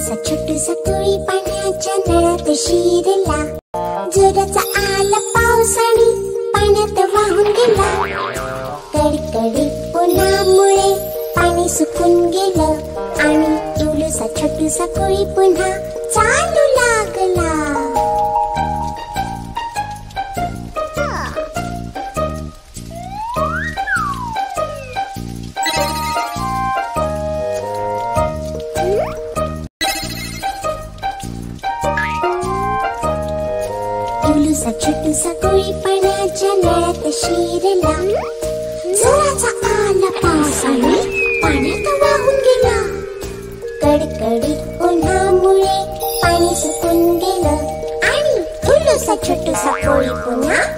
इवलूसा छोटूसा कोळी पाण्याच्या नळात शिरला. जोराचा आला पाऊस आणि पाण्यात वाहून गेला. कडकडीत उन्हामुळे पाणी सुकून गेलं आणि इवलूसा छोटूसा कोळी पुन्हा चालू लागला. इवलूसा छोटूसा कोळी पाण्याच्या नळात शिरला. जोराचा आला पाऊस आणि पाण्यात वाहून गेला. कडकडीत उन्हामुळे पाणी सुकून गेलं आणि इवलूसा छोटूसा कोळी पुन्हा